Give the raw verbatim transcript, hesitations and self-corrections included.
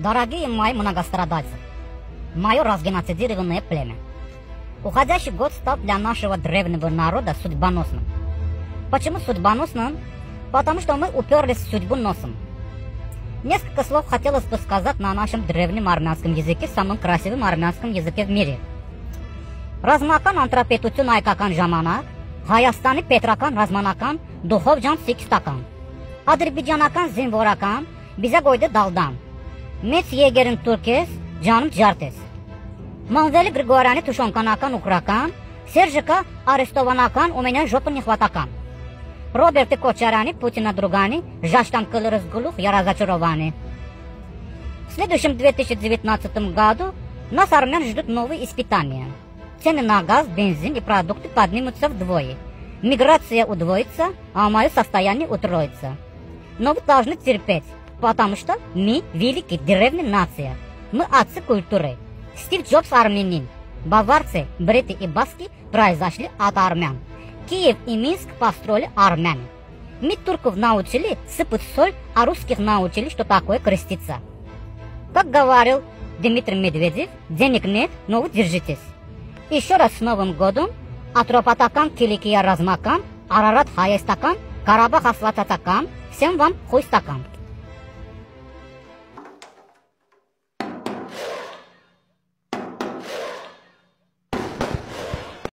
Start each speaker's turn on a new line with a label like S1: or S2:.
S1: Дорогие мои многострадальцы, мое разгеноцидированное племя, уходящий год стал для нашего древнего народа судьбоносным. Почему судьбоносным? Потому что мы уперлись в судьбу носом. Несколько слов хотелось бы сказать на нашем древнем армянском языке, самом красивом армянском языке в мире. Ռազմական անտրապետություն հայկական ժամանակ, Հայաստանի պետրական ռազմանական դուխով ջան սիքստական, ադրբեջանական զինվորական, բիզագոյդը դալդան, մեծ եգերն турքես, ջանում ջարտես, Մանվելի Գրիգորյանի թուշոնկանական ուկրական, Սերժիկա արեստովանական ու մենյան ժոպը նիխվատական, Ռոբերտի Կոչարյանի, Путина Другани, Жаштан Кылырызгулух, Яразачаровани. В следующем две тысячи девятнадцатом году нас, армян, ждут новые испытания. Цены на газ, бензин и продукты поднимутся вдвое. Миграция удвоится, а мое состояние утроится. Но вы должны терпеть, потому что мы великие древняя нация. Мы отцы культуры. Стив Джобс армянин. Баварцы, бреты и баски произошли от армян. Киев и Минск построили армяне. Мы турков научили сыпать соль, а русских научили, что такое креститься. Как говорил Дмитрий Медведев, денег нет, но вы держитесь. Еще раз с Новым годом, Атропатакан, Киликия Размакан, Арарат Хайестакан, Карабах Асвататакан, всем вам хуй стакан.